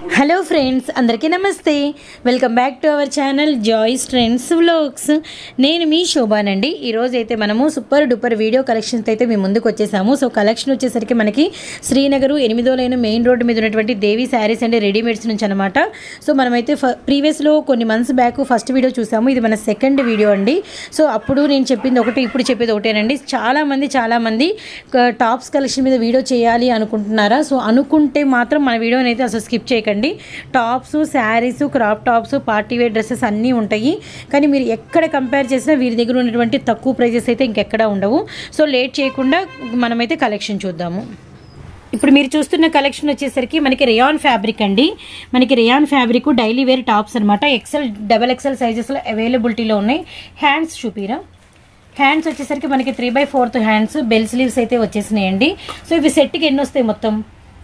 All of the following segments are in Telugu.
హలో ఫ్రెండ్స్, అందరికీ నమస్తే. Welcome back to our channel joys trends vlogs. నేను మీ శోభానండి. ఈరోజు అయితే మనము సూపర్ డూపర్ వీడియో కలెక్షన్స్ అయితే మేము ముందుకు వచ్చేసాము. సో కలెక్షన్ వచ్చేసరికి మనకి శ్రీనగర్ 8వ లైన్ మెయిన్ రోడ్డు మీద ఉన్నటువంటి దేవి శారీస్ అండ్ రెడీమేడ్స్ నుంచి అనమాట. సో మనమైతే ప్రీవియస్లో కొన్ని మంత్స్ బ్యాక్ ఫస్ట్ వీడియో చూసాము. ఇది మన సెకండ్ వీడియో అండి. సో అప్పుడు నేను చెప్పింది ఒకటి, ఇప్పుడు చెప్పేది ఒకటేనండి. చాలామంది టాప్స్ కలెక్షన్ మీద వీడియో చేయాలి అనుకుంటున్నారా? సో అనుకుంటే మాత్రం మన వీడియోని అయితే అసలు స్కిప్ చేయకండి. Tops, saris, crop tops, party wear dresses అన్నీ ఉంటాయి. కానీ మీరు ఎక్కడ కంపేర్ చేసినా వీరి దగ్గర ఉన్నటువంటి తక్కువ ప్రైజెస్ అయితే ఇంకెక్కడా ఉండవు. సో లేట్ చేయకుండా మనమైతే కలెక్షన్ చూద్దాము. ఇప్పుడు మీరు చూస్తున్న కలెక్షన్ వచ్చేసరికి మనకి రేయాన్ ఫ్యాబ్రిక్ అండి. మనకి rayon fabric daily wear tops అనమాట. ఎక్సెల్, డబల్ ఎక్సెల్ సైజెస్లో అవైలబిలిటీలో ఉన్నాయి. హ్యాండ్స్ చూపిరా. హ్యాండ్స్ వచ్చేసరికి మనకి 3/4 హ్యాండ్స్, బెల్ స్లీవ్స్ అయితే వచ్చేసినాయండి. సో ఇవి సెట్కి ఎన్ని వస్తాయి? మొత్తం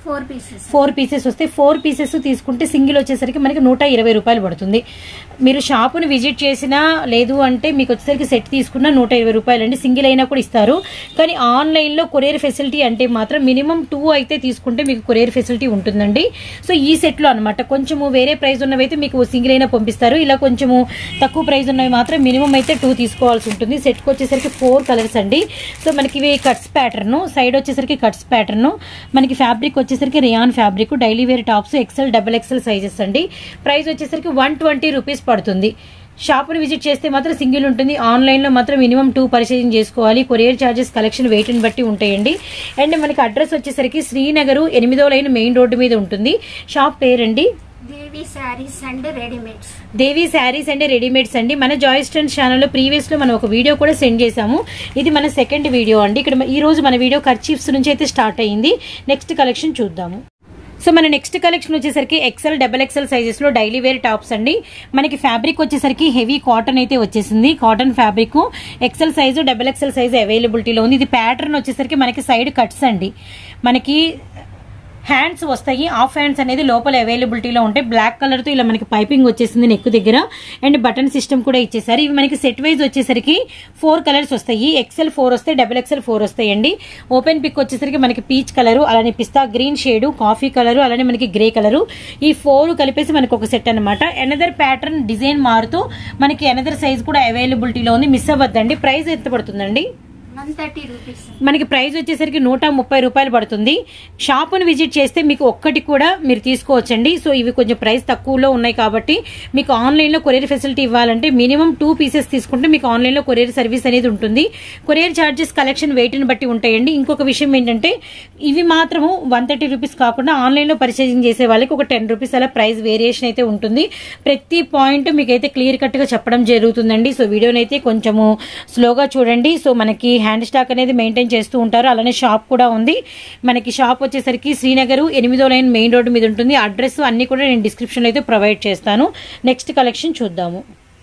4 పీసెస్ వస్తాయి. 4 పీసెస్ తీసుకుంటే సింగిల్ వచ్చేసరికి మనకి 120 రూపాయలు పడుతుంది. మీరు షాపుని విజిట్ చేసినా, లేదు అంటే మీకు వచ్చేసరికి సెట్ తీసుకున్న 120 రూపాయలు అండి. సింగిల్ అయినా కూడా ఇస్తారు. కానీ ఆన్లైన్లో కొరియర్ ఫెసిలిటీ అంటే మాత్రం మినిమం 2 అయితే తీసుకుంటే మీకు కొరియర్ ఫెసిలిటీ ఉంటుందండి. సో ఈ సెట్లో అనమాట కొంచెము వేరే ప్రైస్ ఉన్నవి అయితే మీకు సింగిల్ అయినా పంపిస్తారు. ఇలా కొంచెము తక్కువ ప్రైస్ ఉన్నవి మాత్రం మినిమం అయితే 2 తీసుకోవాల్సి ఉంటుంది. సెట్కి వచ్చేసరికి 4 కలర్స్ అండి. సో మనకి ఇవి కట్స్ ప్యాటర్న్, సైడ్ వచ్చేసరికి కట్స్ ప్యాటర్న్. మనకి ఫ్యాబ్రిక్ వచ్చేసరికి rayon fabric, daily wear tops, XL, double XL sizes అండి. ప్రైస్ వచ్చేసరికి 120 రూపీస్ పడుతుంది. షాప్ని విజిట్ చేస్తే మాత్రం సింగిల్ ఉంటుంది. ఆన్లైన్లో మాత్రం మినిమం 2 పర్చేజింగ్ చేసుకోవాలి. కొరియర్ ఛార్జెస్ కలెక్షన్ వెయిట్ని బట్టి ఉంటాయండి. అండ్ మనకి అడ్రస్ వచ్చేసరికి శ్రీనగర్ 8వ లైన్ మెయిన్ రోడ్డు మీద ఉంటుంది. షాప్ పేరండి Devi saris and readymades. Devi saris and readymades అండి. మన జాయ్స్ ట్రెండ్స్ ఛానల్లో ప్రీవియస్లో మనం ఒక వీడియో కూడా సెండ్ చేసాము. ఇది మన సెకండ్ వీడియో అండి. ఇక్కడ ఈ రోజు మన వీడియో కర్చీఫ్స్ నుంచి అయితే స్టార్ట్ అయ్యింది. నెక్స్ట్ కలెక్షన్ చూద్దాము. సో మన నెక్స్ట్ కలెక్షన్ వచ్చేసరికి ఎక్సెల్, డబల్ ఎక్సెల్ సైజెస్ లో డైలీ వేర్ టాప్స్ అండి. మనకి ఫ్యాబ్రిక్ వచ్చేసరికి హెవీ కాటన్ అయితే వచ్చేసింది. Cotton fabric, XL size, double XL size అవైలబిలిటీలో ఉంది. ఇది ప్యాటర్న్ వచ్చేసరికి మనకి సైడ్ కట్స్ అండి. మనకి హ్యాండ్స్ వస్తాయి. హాఫ్ హ్యాండ్స్ అనేది లోపల అవైలబిలిటీలో ఉంటాయి. బ్లాక్ కలర్ తో ఇలా మనకి పైపింగ్ వచ్చేసింది నెక్ దగ్గర. అండ్ బటన్ సిస్టమ్ కూడా ఇచ్చేసారు. ఇవి మనకి సెట్ వైజ్ వచ్చేసరికి 4 కలర్స్ వస్తాయి. ఎక్సెల్ 4 వస్తాయి, డబుల్ ఎక్సెల్ 4 వస్తాయి అండి. ఓపెన్ పిక్ వచ్చేసరికి మనకి పీచ్ కలర్, అలానే pista green shade, coffee colour, అలానే మనకి గ్రే కలర్. ఈ 4 కలిపేసి మనకి ఒక సెట్ అనమాట. అనదర్ ప్యాటర్న్ డిజైన్ మారుతూ మనకి అనదర్ సైజ్ కూడా అవైలబిలిటీలో ఉంది. మిస్ అవ్వద్దండి. ప్రైస్ ఎంత పడుతుందండి? 130 రూపీస్. మనకి ప్రైస్ వచ్చేసరికి 130 రూపాయలు పడుతుంది. షాపును విజిట్ చేస్తే మీకు ఒక్కటి కూడా మీరు తీసుకోవచ్చండి. సో ఇవి కొంచెం ప్రైస్ తక్కువలో ఉన్నాయి కాబట్టి మీకు ఆన్లైన్లో కొరియర్ ఫెసిలిటీ ఇవ్వాలంటే మినిమం 2 పీసెస్ తీసుకుంటే మీకు ఆన్లైన్లో కొరియర్ సర్వీస్ అనేది ఉంటుంది. కొరియర్ ఛార్జెస్ కలెక్షన్ వెయిట్ని బట్టి ఉంటాయండి. ఇంకొక విషయం ఏంటంటే ఇవి మాత్రము 130 రూపీస్ కాకుండా ఆన్లైన్లో పర్చేజింగ్ చేసే వాళ్ళకి ఒక 10 రూపీస్ అలా ప్రైస్ వేరియేషన్ అయితే ఉంటుంది. ప్రతి పాయింట్ మీకైతే క్లియర్ కట్గా చెప్పడం జరుగుతుందండి. సో వీడియోని అయితే కొంచెము స్లోగా చూడండి. సో మనకి హ్యాండ్ స్టాక్ అనేది మెయింటైన్ చేస్తూ ఉంటారు. అలానే షాప్ కూడా ఉంది. మనకి షాప్ వచ్చేసరికి శ్రీనగర్ 8వ లైన్ మెయిన్ రోడ్డు మీద ఉంటుంది. అడ్రస్ అన్ని కూడా నేను డిస్క్రిప్షన్లో అయితే ప్రొవైడ్ చేస్తాను. నెక్స్ట్ కలెక్షన్ చూద్దాము.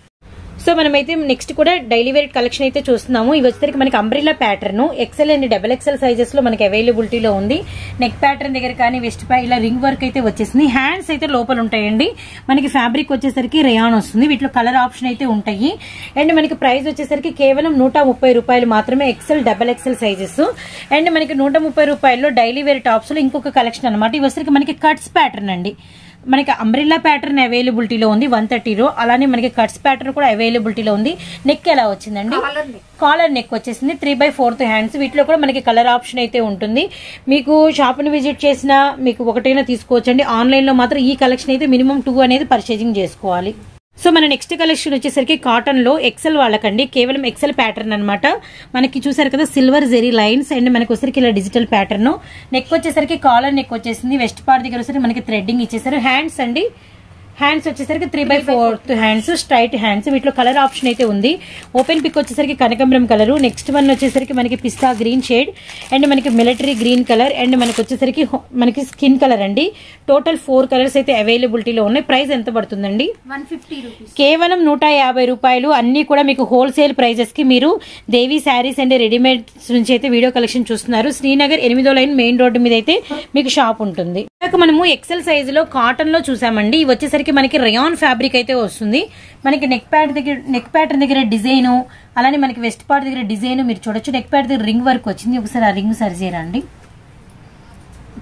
సో మనమైతే నెక్స్ట్ కూడా డైలీ వేర్ కలెక్షన్ అయితే చూస్తున్నాము. ఇవి వచ్చేసరికి మనకి umbrella pattern, XL and double XL sizes లో మనకి అవైలబిలిటీలో ఉంది. నెక్ ప్యాటర్న్ దగ్గర కానీ వెస్ట్ పై ఇలా రింగ్ వర్క్ అయితే వచ్చేసింది. హ్యాండ్స్ అయితే లోపల ఉంటాయండి. మనకి ఫ్యాబ్రిక్ వచ్చేసరికి రేయాన్ వస్తుంది. వీటిలో కలర్ ఆప్షన్ అయితే ఉంటాయి. అండ్ మనకి ప్రైస్ వచ్చేసరికి కేవలం 130 రూపాయలు మాత్రమే. XL, double XL sizes. And మనకి 130 రూపాయల్లో డైలీ వేర్ టాప్స్ లో ఇంకొక కలెక్షన్ అనమాట. ఇవి వచ్చేసరికి మనకి కట్స్ ప్యాటర్న్ అండి. మనకి అంబ్రిల్లా ప్యాటర్న్ అవైలబిలిటీలో ఉంది 130లో. అలానే మనకి కట్స్ ప్యాటర్న్ కూడా అవైలబిలిటీలో ఉంది. నెక్ ఎలా వచ్చిందండి? కాలర్ నెక్ వచ్చేసింది. 3/4 హ్యాండ్స్. వీటిలో కూడా మనకి కలర్ ఆప్షన్ అయితే ఉంటుంది. మీకు షాప్ని విజిట్ చేసినా మీకు ఒకటైనా తీసుకోవచ్చండి. ఆన్లైన్లో మాత్రం ఈ కలెక్షన్ అయితే మినిమం 2 అనేది పర్చేజింగ్ చేసుకోవాలి. సో మన నెక్స్ట్ కలెక్షన్ వచ్చేసరికి కాటన్ లో ఎక్సెల్ వాళ్ళకండి. కేవలం ఎక్సెల్ ప్యాటర్న్ అనమాట. మనకి చూసారు కదా సిల్వర్ జెరీ లైన్స్. అండ్ మనకి వచ్చేసరికి ఇలా డిజిటల్ ప్యాటర్న్. నెక్ వచ్చేసరికి కాలర్ నెక్ వచ్చేసింది. వెస్ట్ పార్ట్ దగ్గర వచ్చేసరికి మనకి థ్రెడ్డింగ్ ఇచ్చేసారు. హ్యాండ్స్ అండి. హ్యాండ్స్ వచ్చేసరికి 3/4 హ్యాండ్స్, స్ట్రైట్ హ్యాండ్స్. వీటిలో కలర్ ఆప్షన్ అయితే ఉంది. ఓపెన్ పిక్ వచ్చేసరికి కనకంబరం కలర్. నెక్స్ట్ వన్ వచ్చేసరికి మనకి పిస్తా గ్రీన్ షేడ్, అండ్ మనకి మిలిటరీ గ్రీన్ కలర్, అండ్ మనకి వచ్చేసరికి మనకి స్కిన్ కలర్ అండి. టోటల్ 4 కలర్స్ అయితే అవైలబిలిటీలో ఉన్నాయి. ప్రైస్ ఎంత పడుతుందండి? 150 రూపీస్. కేవలం 150 రూపాయలు. అన్ని కూడా మీకు హోల్సేల్ ప్రైజెస్ కి మీరు దేవి శారీస్ అండ్ రెడీమేడ్స్ నుంచి అయితే వీడియో కలెక్షన్ చూస్తున్నారు. శ్రీనగర్ 8వ లైన్ మెయిన్ రోడ్డు మీద అయితే మీకు షాప్ ఉంటుంది. మనము ఎక్సెల్ సైజ్ లో కాటన్ లో చూసామండి. ఇవి వచ్చేసరికి మనకి రేయాన్ ఫ్యాబ్రిక్ అయితే వస్తుంది. మనకి నెక్ ప్యాటర్న్ దగ్గర డిజైన్, అలానే మనకి వెస్ట్ పార్ట్ దగ్గర డిజైన్ మీరు చూడొచ్చు. నెక్ ప్యాట్ దగ్గర రింగ్ వర్క్ వచ్చింది. ఒకసారి ఆ రింగ్ సరి చేయరండి.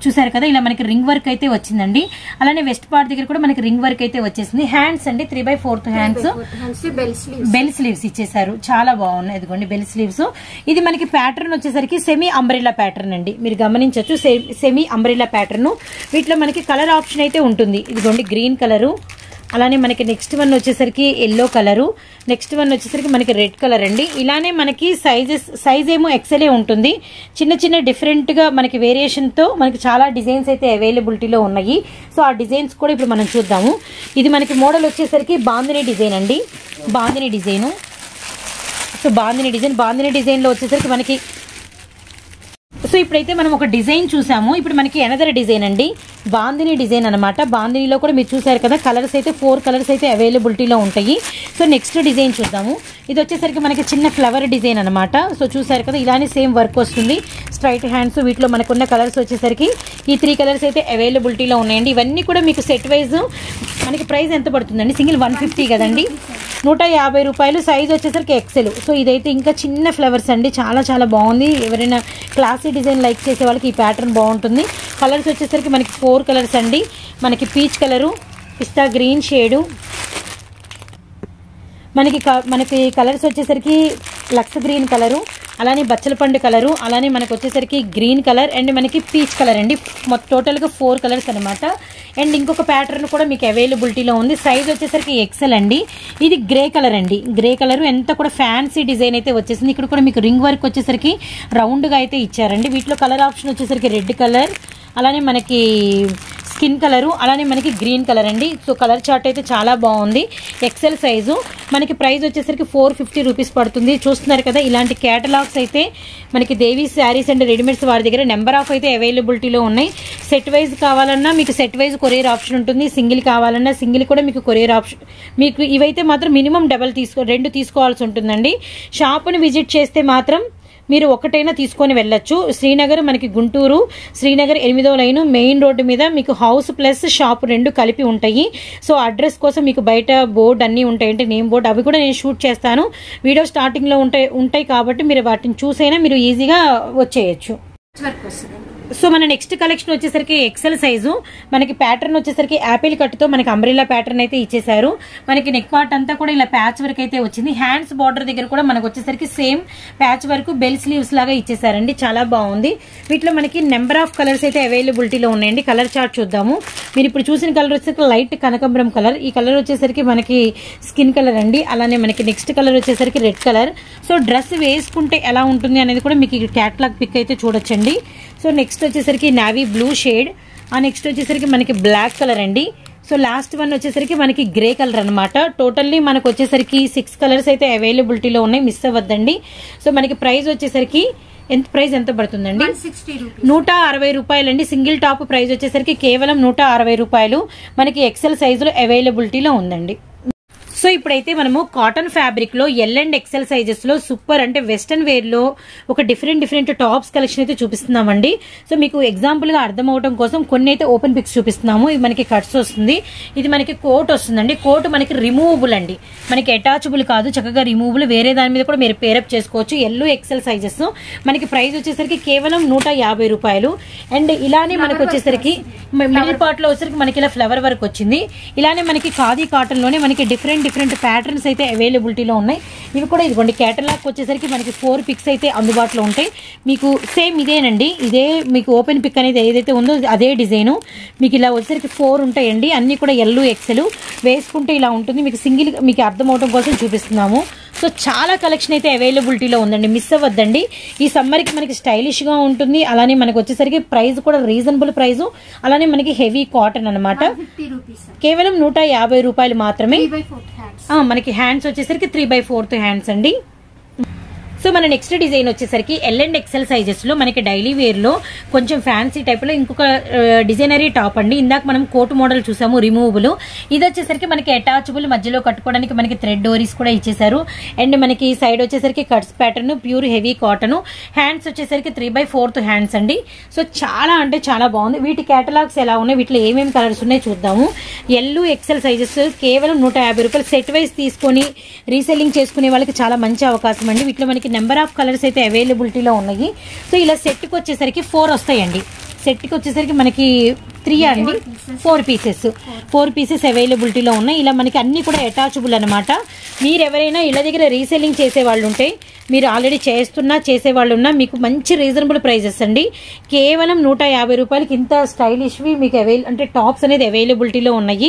చూసారు కదా ఇలా మనకి రింగ్ వర్క్ అయితే వచ్చిందండి. అలానే వెస్ట్ పార్ట్ దగ్గర కూడా మనకి రింగ్ వర్క్ అయితే వచ్చేసింది. హ్యాండ్స్ అండి 3/4 హ్యాండ్స్, బెల్ స్లీవ్స్ ఇచ్చేసారు. చాలా బాగున్నాయి. ఇదిగోండి బెల్ స్లీవ్స్. ఇది మనకి ప్యాటర్న్ వచ్చేసరికి సెమీ అంబ్రెల్లా ప్యాటర్న్ అండి. మీరు గమనించవచ్చు సెమీ అంబ్రెల్లా ప్యాటర్న్. వీటిలో మనకి కలర్ ఆప్షన్ అయితే ఉంటుంది. ఇదిగోండి గ్రీన్ కలరు, అలానే మనకి నెక్స్ట్ వన్ వచ్చేసరికి ఎల్లో కలరు, నెక్స్ట్ వన్ వచ్చేసరికి మనకి రెడ్ కలర్ అండి. ఇలానే మనకి సైజ్ ఏమో ఎక్సెలే ఉంటుంది. చిన్న చిన్న డిఫరెంట్ గా మనకి వేరియేషన్ తో మనకి చాలా డిజైన్స్ అయితే అవైలబిలిటీలో ఉన్నాయి. సో ఆ డిజైన్స్ కూడా ఇప్పుడు మనం చూద్దాము. ఇది మనకి మోడల్ వచ్చేసరికి బాందిని డిజైన్ అండి. Bandhani design. So bandhani design లో వచ్చేసరికి మనకి సో ఇప్పుడైతే మనం ఒక డిజైన్ చూసాము. ఇప్పుడు మనకి ఎనదర్ డిజైన్ అండి, బాందిని డిజైన్ అనమాట. బాందినిలో కూడా మీరు చూసారు కదా కలర్స్ అయితే 4 కలర్స్ అయితే అవైలబిలిటీలో ఉంటాయి. సో నెక్స్ట్ డిజైన్ చూద్దాము. ఇది వచ్చేసరికి మనకి చిన్న ఫ్లవర్ డిజైన్ అనమాట. సో చూసారు కదా ఇలానే సేమ్ వర్క్ వస్తుంది. Straight hands. వీటిలో మనకున్న కలర్స్ వచ్చేసరికి ఈ 3 కలర్స్ అయితే అవైలబిలిటీలో ఉన్నాయండి. ఇవన్నీ కూడా మీకు సెట్ వైజ్ మనకి ప్రైస్ ఎంత పడుతుందండి? సింగిల్ 150 కదండి, 150 రూపాయలు. సైజ్ వచ్చేసరికి ఎక్సెల్. సో ఇదైతే ఇంకా చిన్న ఫ్లవర్స్ అండి, చాలా చాలా బాగుంది. ఎవరైనా క్లాసీ డిజైన్ లైక్ చేసే వాళ్ళకి ఈ ప్యాటర్న్ బాగుంటుంది. కలర్స్ వచ్చేసరికి మనకి 4 కలర్స్ అండి. మనకి peach colour, pista green shade, మనకి కలర్స్ వచ్చేసరికి లక్స్ గ్రీన్ కలరు, అలానే బచ్చల పండు కలరు, అలానే మనకు వచ్చేసరికి గ్రీన్ కలర్ అండ్ మనకి పీచ్ కలర్ అండి. టోటల్గా 4 కలర్స్ అనమాట. అండ్ ఇంకొక ప్యాటర్న్ కూడా మీకు అవైలబిలిటీలో ఉంది. సైజ్ వచ్చేసరికి ఎక్సెల్ అండి. ఇది గ్రే కలర్ అండి. గ్రే కలర్ ఎంత కూడా ఫ్యాన్సీ డిజైన్ అయితే వచ్చేసింది. ఇక్కడ కూడా మీకు రింగ్ వర్క్ వచ్చేసరికి రౌండ్గా అయితే ఇచ్చారండి. వీటిలో కలర్ ఆప్షన్ వచ్చేసరికి రెడ్ కలర్, అలానే మనకి స్కిన్ కలరు, అలానే మనకి గ్రీన్ కలర్ అండి. సో కలర్ చార్ట్ అయితే చాలా బాగుంది. XL size. మనకి ప్రైస్ వచ్చేసరికి 450 రూపీస్ పడుతుంది. చూస్తున్నారు కదా ఇలాంటి కేటలాగ్స్ అయితే మనకి దేవి శారీస్ అండ్ రెడీమేడ్స్ వారి దగ్గర నెంబర్ ఆఫ్ అయితే అవైలబిలిటీలో ఉన్నాయి. సెట్ వైజ్ కావాలన్నా మీకు సెట్ వైజ్ కొరియర్ ఆప్షన్ ఉంటుంది. సింగిల్ కావాలన్నా సింగిల్ కూడా మీకు కొరియర్ ఆప్షన్. మీకు ఇవైతే మాత్రం మినిమం 2 తీసుకోవాల్సి ఉంటుందండి. షాప్ని విజిట్ చేస్తే మాత్రం మీరు ఒకటైనా తీసుకొని వెళ్ళొచ్చు. శ్రీనగర్ మనకి గుంటూరు శ్రీనగర్ 8వ లైన్ మెయిన్ రోడ్డు మీద మీకు హౌస్ ప్లస్ షాప్ 2 కలిపి ఉంటాయి. సో అడ్రస్ కోసం మీకు బయట బోర్డు అన్నీ ఉంటాయి, అంటే నేమ్ బోర్డు అవి కూడా నేను షూట్ చేస్తాను. వీడియో స్టార్టింగ్లో ఉంటాయి కాబట్టి మీరు వాటిని చూసైనా మీరు ఈజీగా వచ్చేయచ్చు. సో మన నెక్స్ట్ కలెక్షన్ వచ్చేసరికి ఎక్సెల్ సైజు. మనకి ప్యాటర్న్ వచ్చేసరికి యాపిల్ కట్తో మనకి అంబ్రెల్లా ప్యాటర్న్ అయితే ఇచ్చేసారు. మనకి నెక్ పార్ట్ అంతా కూడా ఇలా ప్యాచ్ వర్క్ అయితే వచ్చింది. హ్యాండ్స్ బార్డర్ దగ్గర కూడా మనకు వచ్చేసరికి same patch work bell sleeves లాగా ఇచ్చేసారండి. చాలా బాగుంది. వీటిలో మనకి నెంబర్ ఆఫ్ కలర్స్ అయితే అవైలబిలిటీలో ఉన్నాయండి. కలర్ చార్ట్ చూద్దాము. మీరు ఇప్పుడు చూసిన కలర్ వచ్చేసరికి లైట్ కనకాంబరం కలర్. ఈ కలర్ వచ్చేసరికి మనకి స్కిన్ కలర్ అండి. అలానే మనకి నెక్స్ట్ కలర్ వచ్చేసరికి రెడ్ కలర్. సో డ్రెస్ వేసుకుంటే ఎలా ఉంటుంది అనేది కూడా మీకు క్యాటలాగ్ పిక్ అయితే చూడొచ్చండి. సో నెక్స్ట్ వచ్చేసరికి నావీ బ్లూ షేడ్, ఆ నెక్స్ట్ వచ్చేసరికి మనకి బ్లాక్ కలర్ అండి. సో లాస్ట్ వన్ వచ్చేసరికి మనకి గ్రే కలర్ అనమాట. టోటల్లీ మనకు వచ్చేసరికి 6 కలర్స్ అయితే అవైలబిలిటీలో ఉన్నాయి. మిస్ అవ్వద్దండి. సో మనకి ప్రైస్ వచ్చేసరికి ప్రైస్ ఎంత పడుతుందండి? 160 రూపాయలండి. సింగిల్ టాప్ ప్రైస్ వచ్చేసరికి కేవలం 160 రూపాయలు. మనకి ఎక్సెల్ సైజులో అవైలబిలిటీలో ఉందండి. సో ఇప్పుడైతే మనము కాటన్ ఫ్యాబ్రిక్ లో ఎల్ అండ్ ఎక్సెల్ సైజెస్ లో సూపర్ అంటే వెస్టర్న్ వేర్ లో ఒక డిఫరెంట్ టాప్స్ కలెక్షన్ అయితే చూపిస్తున్నామండి. సో మీకు ఎగ్జాంపుల్ గా అర్థం అవడం కోసం కొన్ని అయితే ఓపెన్ పిక్స్ చూపిస్తున్నాము. ఇది మనకి కట్స్ వస్తుంది, ఇది మనకి కోట్ వస్తుందండి. కోట్ మనకి రిమూవబుల్ అండి, మనకి అటాచబుల్ కాదు, చక్కగా రిమూవబుల్. వేరే దాని మీద కూడా మీరు పేరప్ చేసుకోవచ్చు. L XL sizes. మనకి ప్రైస్ వచ్చేసరికి కేవలం 150 రూపాయలు. అండ్ ఇలానే మనకి వచ్చేసరికి మిడిల్ పార్ట్ లో వచ్చేసరికి మనకి ఇలా ఫ్లవర్ వర్క్ వచ్చింది. ఇలానే మనకి ఖాదీ కాటన్ లోనే మనకి డిఫరెంట్ ప్యాటర్న్స్ అయితే అవైలబిలిటీలో ఉన్నాయి. ఇవి కూడా ఇదిగోండి కేటలాగ్ వచ్చేసరికి మనకి 4 పిక్స్ అయితే అందుబాటులో ఉంటాయి. మీకు సేమ్ ఇదేనండి, ఇదే మీకు ఓపెన్ పిక్ అనేది ఏదైతే ఉందో అదే డిజైను. మీకు ఇలా వచ్చేసరికి 4 ఉంటాయండి. అన్ని కూడా ఎల్ ఎక్సెల్ వేసుకుంటే ఇలా ఉంటుంది. మీకు సింగిల్ మీకు అర్థం అవడం కోసం చూపిస్తున్నాము. సో చాలా కలెక్షన్ అయితే అవైలబిలిటీలో ఉందండి. మిస్ అవ్వద్దండి. ఈ సమ్మర్కి మనకి స్టైలిష్గా ఉంటుంది. అలానే మనకి వచ్చేసరికి ప్రైస్ కూడా రీజనబుల్ ప్రైస్. అలానే మనకి హెవీ కాటన్ అనమాట. కేవలం 150 రూపాయలు మాత్రమే. మనకి హ్యాండ్స్ వచ్చేసరికి 3/4 హ్యాండ్స్ అండి. సో మన నెక్స్ట్ డిజైన్ వచ్చేసరికి ఎల్ అండ్ ఎక్సెల్ సైజెస్ లో మనకి డైలీ వేర్ లో కొంచెం ఫ్యాన్సీ టైప్ లో ఇంకొక డిజైనరీ టాప్ అండి. ఇందాక మనం కోట్ మోడల్ చూసాము రిమూవబుల్. ఇది వచ్చేసరికి మనకి అటాచబుల్, మధ్యలో కట్టుకోవడానికి మనకి థ్రెడ్ డోరీస్ కూడా ఇచ్చేసారు. అండ్ మనకి సైడ్ వచ్చేసరికి cuts pattern, pure heavy cotton. Hands వచ్చేసరికి 3/4 హ్యాండ్స్ అండి. సో చాలా అంటే చాలా బాగుంది. వీటి కేటలాగ్స్ ఎలా ఉన్నాయి, వీటిలో ఏమేమి కలర్స్ ఉన్నాయి చూద్దాము. ఎల్ ఎక్సెల్ సైజెస్ కేవలం 150 రూపాయలు. సెట్ వైజ్ తీసుకొని రీసెల్లింగ్ చేసుకునే వాళ్ళకి చాలా మంచి అవకాశం అండి. వీటిలో మనకి నెంబర్ ఆఫ్ కలర్స్ అయితే అవైలబిలిటీలో ఉన్నాయి. సో ఇలా సెట్కి వచ్చేసరికి 4 వస్తాయండి. సెట్కి వచ్చేసరికి మనకి 3 అండి, 4 పీసెస్ అవైలబిలిటీలో ఉన్నాయి. ఇలా మనకి అన్ని కూడా అటాచబుల్ అనమాట. మీరు ఎవరైనా ఇళ్ళ దగ్గర రీసెల్లింగ్ చేసే వాళ్ళు ఉంటే, మీరు ఆల్రెడీ చేసేవాళ్ళు ఉన్నా, మీకు మంచి రీజనబుల్ ప్రైజెస్ అండి. కేవలం 150 రూపాయలకి ఇంత స్టైలిష్వి మీకు అంటే టాప్స్ అనేది అవైలబిలిటీలో ఉన్నాయి.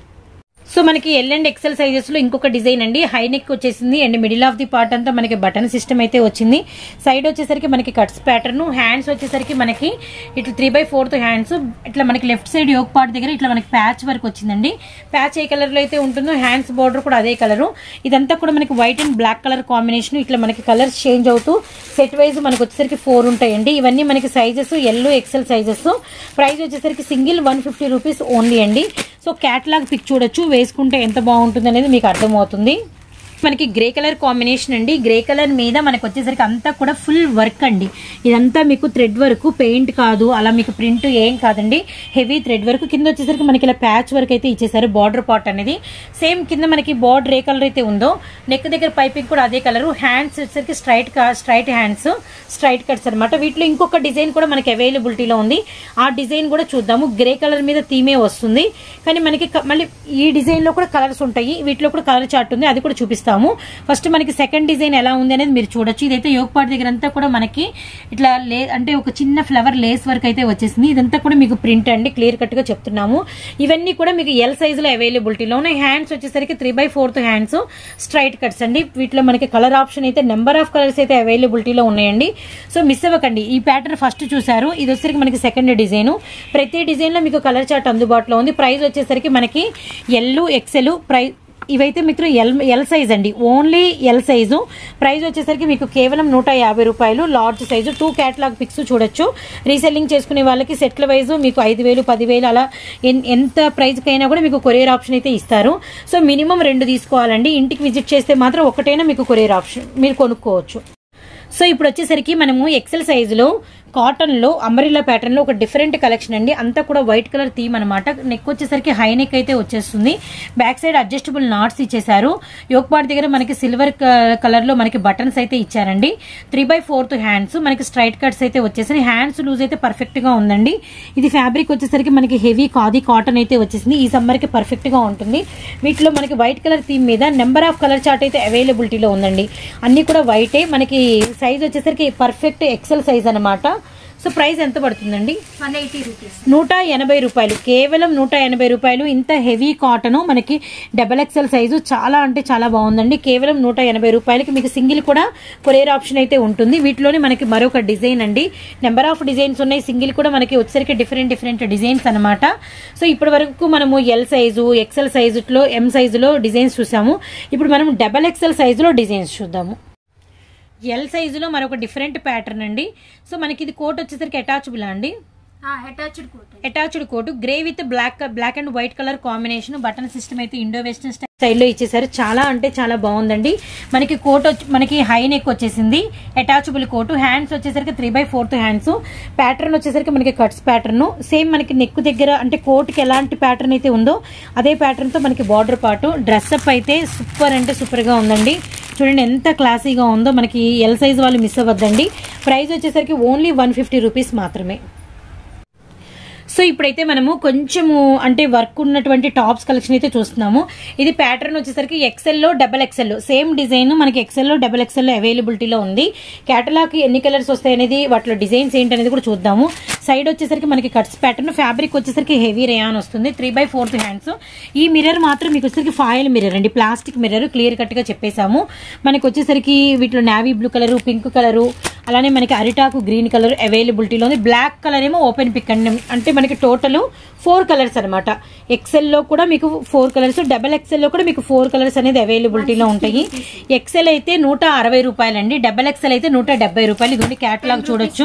సో మనకి ఎల్ అండ్ ఎక్సెల్ సైజెస్ లో ఇంకొక డిజైన్ అండి. హై నెక్ వచ్చేసింది and middle of the part అంతా మనకి బటన్ సిస్టమ్ అయితే వచ్చింది. సైడ్ వచ్చేసరికి మనకి కట్స్ ప్యాటర్న్, హ్యాండ్స్ వచ్చేసరికి మనకి ఇట్లా 3/4 హ్యాండ్స్, ఇట్లా మనకి లెఫ్ట్ సైడ్ యోక్ పార్ట్ దగ్గర ఇట్లా మనకి ప్యాచ్ వర్క్ వచ్చిందండి. ప్యాచ్ ఏ కలర్ లో అయితే ఉంటుందో హ్యాండ్స్ బార్డర్ కూడా అదే కలరు. ఇదంతా కూడా మనకి white and black colour combination. ఇట్లా మనకి కలర్స్ చేంజ్ అవుతూ సెట్ వైజ్ మనకి వచ్చేసరికి 4 ఉంటాయండి. ఇవన్నీ మనకి sizes L XL sizes. Price వచ్చేసరికి సింగిల్ 150 రూపీస్ ఓన్లీ అండి. సో క్యాటలాగ్ పిక్ చూడొచ్చు, వేసుకుంటే ఎంత బాగుంటుంది అనేది మీకు అర్థమవుతుంది. మనకి గ్రే కలర్ కాంబినేషన్ అండి. గ్రే కలర్ మీద మనకి వచ్చేసరికి అంతా కూడా ఫుల్ వర్క్ అండి. ఇదంతా మీకు థ్రెడ్ వర్క్, పెయింట్ కాదు, అలా మీకు ప్రింట్ ఏం కాదండి, హెవీ థ్రెడ్ వర్క్. కింద వచ్చేసరికి మనకి ఇలా ప్యాచ్ వర్క్ అయితే ఇచ్చేసారు. బార్డర్ పార్ట్ అనేది సేమ్ కింద మనకి బార్డర్ ఏ కలర్ అయితే ఉందో నెక్ దగ్గర పైపింగ్ కూడా అదే కలర్. హ్యాండ్స్ వచ్చేసరికి స్ట్రైట్ హ్యాండ్స్, స్ట్రైట్ కట్స్ అనమాట. వీటిలో ఇంకొక డిజైన్ కూడా మనకి అవైలబిలిటీలో ఉంది. ఆ డిజైన్ కూడా చూద్దాము. గ్రే కలర్ మీద థీమే వస్తుంది, కానీ మనకి మళ్ళీ ఈ డిజైన్ లో కూడా కలర్స్ ఉంటాయి. వీటిలో కూడా కలర్ చార్ట్ ఉంది, అది కూడా చూపిస్తాము. ఫస్ట్ మనకి సెకండ్ డిజైన్ ఎలా ఉంది అనేది మీరు చూడొచ్చు. ఇదైతే యోక్ పార్ట్ దగ్గర అంతా కూడా మనకి ఇట్లా అంటే ఒక చిన్న ఫ్లవర్ లేస్ వర్క్ అయితే వచ్చేసింది. ఇదంతా కూడా మీకు ప్రింట్ అండి, క్లియర్ కట్ గా చెప్తున్నాము. ఇవన్నీ కూడా మీకు ఎల్ సైజ్ లో అవైలబిలిటీలో ఉన్నాయి. హ్యాండ్స్ వచ్చేసరికి 3/4 హ్యాండ్స్, స్ట్రైట్ కట్స్ అండి. వీటిలో మనకి కలర్ ఆప్షన్ అయితే నెంబర్ ఆఫ్ కలర్స్ అయితే అవైలబిలిటీలో ఉన్నాయండి. సో మిస్ అవ్వకండి. ఈ ప్యాటర్న్ ఫస్ట్ చూసారు, ఇది వచ్చేసరికి మనకి సెకండ్ డిజైన్. ప్రతి డిజైన్ లో మీకు కలర్ చార్ట్ అందుబాటులో ఉంది. ప్రైస్ వచ్చేసరికి మనకి ఎల్ ఎక్సెల్ ప్రైస్ ఇవైతే మీకు ఎల్ సైజ్ అండి, ఓన్లీ ఎల్ సైజు. ప్రైస్ వచ్చేసరికి మీకు కేవలం 150 రూపాయలు. Large size. 2 క్యాటలాగ్ పిక్స్ చూడొచ్చు. రీసెల్లింగ్ చేసుకునే వాళ్ళకి సెట్ల వైజ్ మీకు 5,000, 10,000 అలా ఎంత ప్రైస్కి అయినా కూడా మీకు కొరియర్ ఆప్షన్ అయితే ఇస్తారు. సో మినిమం 2 తీసుకోవాలండి. ఇంటికి విజిట్ చేస్తే మాత్రం ఒకటైనా మీకు కొరియర్ ఆప్షన్ మీరు కొనుక్కోవచ్చు. సో ఇప్పుడు వచ్చేసరికి మనము ఎక్సెల్ సైజులో కాటన్ లో అంబ్రెల్లా ప్యాటర్న్ లో ఒక డిఫరెంట్ కలెక్షన్ అండి. అంతా కూడా వైట్ కలర్ థీమ్ అనమాట. నెక్ వచ్చేసరికి హై నెక్ అయితే వచ్చేస్తుంది. బ్యాక్ సైడ్ అడ్జస్టబుల్ నాట్స్ ఇచ్చేసారు. యోక్ పార్ట్ దగ్గర మనకి సిల్వర్ కలర్ లో మనకి బటన్స్ అయితే ఇచ్చారండి. 3/4 హ్యాండ్స్, మనకి స్ట్రైట్ కట్స్ అయితే వచ్చేసాయి. హ్యాండ్స్ లూజ్ అయితే పర్ఫెక్ట్ గా ఉందండి. ఇది ఫ్యాబ్రిక్ వచ్చేసరికి మనకి హెవీ ఖాదీ కాటన్ అయితే వచ్చేసింది. ఈ సమ్మర్ కి పర్ఫెక్ట్ గా ఉంటుంది. వీటిలో మనకి వైట్ కలర్ థీమ్ మీద నెంబర్ ఆఫ్ కలర్ చార్ట్ అయితే అవైలబిలిటీలో ఉందండి. అన్ని కూడా వైటే. మనకి సైజ్ వచ్చేసరికి పర్ఫెక్ట్ ఎక్సెల్ సైజ్ అనమాట. సో ప్రైస్ ఎంత పడుతుందండి? 180 రూపీస్. 180 రూపాయలు, కేవలం 180 రూపాయలు. ఇంత హెవీ కాటన్ మనకి XXL సైజు, చాలా అంటే చాలా బాగుందండి. కేవలం 180 రూపాయలకి మీకు సింగిల్ కూడా కొరియర్ ఆప్షన్ అయితే ఉంటుంది. వీటిలోనే మనకి మరొక డిజైన్ అండి. నెంబర్ ఆఫ్ డిజైన్స్ ఉన్నాయి. సింగిల్ కూడా మనకి వచ్చేసరికి డిఫరెంట్ డిజైన్స్ అనమాట. సో ఇప్పటి వరకు మనము ఎల్ సైజు, ఎక్సెల్ సైజులో, ఎం సైజులో డిజైన్స్ చూసాము. ఇప్పుడు మనం XXL సైజులో డిజైన్స్ చూద్దాము. ఎల్ సైజులో మరొక డిఫరెంట్ ప్యాటర్న్ అండి. సో మనకి ఇది కోట్ వచ్చేసరికి అటాచబుల్ అండి. Attached coat grey with black and white colour combination. Button system అయితే ఇండో వెస్టర్న్ స్టైల్లో ఇచ్చేసారు. చాలా అంటే చాలా బాగుందండి. మనకి కోట్ మనకి హై నెక్ వచ్చేసింది. Attachable coat. హ్యాండ్స్ వచ్చేసరికి 3/4 హ్యాండ్స్. ప్యాటర్న్ వచ్చేసరికి మనకి కట్స్ ప్యాటర్న్. సేమ్ మనకి నెక్ దగ్గర అంటే కోట్కి ఎలాంటి ప్యాటర్న్ అయితే ఉందో అదే ప్యాటర్న్ తో మనకి బార్డర్ పార్ట్. డ్రెస్అప్ అయితే సూపర్ అంటే సూపర్ గా ఉందండి. చూడండి ఎంత క్లాసీగా ఉందో. మనకి ఎల్ సైజ్ వాళ్ళు మిస్ అవ్వద్దండి. ప్రైస్ వచ్చేసరికి ఓన్లీ 150 రూపీస్ మాత్రమే. సో ఇప్పుడైతే మనము కొంచెము అంటే వర్క్ ఉన్నటువంటి టాప్స్ కలెక్షన్ అయితే చూస్తున్నాము. ఇది ప్యాటర్న్ వచ్చేసరికి ఎక్సెల్లో XXL సేమ్ డిజైన్ మనకి ఎక్సెల్లో XXL అవైలబిలిటీలో ఉంది. కేటలాగ్ ఎన్ని కలర్స్ వస్తాయి అనేది, వాటిలో డిజైన్స్ ఏంటి అనేది కూడా చూద్దాము. సైడ్ వచ్చేసరికి మనకి కట్స్ ప్యాటర్న్. ఫ్యాబ్రిక్ వచ్చేసరికి హెవీ రేయాన్ వస్తుంది. 3/4 హ్యాండ్స్. ఈ మిర్రర్ మాత్రం మీకు వచ్చేసరికి ఫాయిల్ మిర్రర్ అండి, ప్లాస్టిక్ మిర్రర్. క్లియర్ కట్ గా చెప్పేసాము. మనకి వచ్చేసరికి వీటిలో navy blue colour, pink colour, అలానే మనకి అరిటాకు గ్రీన్ కలర్ అవైలబిలిటీలో ఉంది. బ్లాక్ కలర్ ఏమో ఓపెన్ పిక్ అండి. అంటే మనకి టోటల్ 4 కలర్స్ అనమాట. ఎక్సెల్ లో కూడా మీకు 4 కలర్స్, XXL లో కూడా మీకు 4 కలర్స్ అనేది అవైలబిలిటీలో ఉంటాయి. ఎక్సెల్ అయితే 160 రూపాయలండి. XXL అయితే 170 రూపాయలు. ఇదిగోండి క్యాటలాగ్ చూడొచ్చు.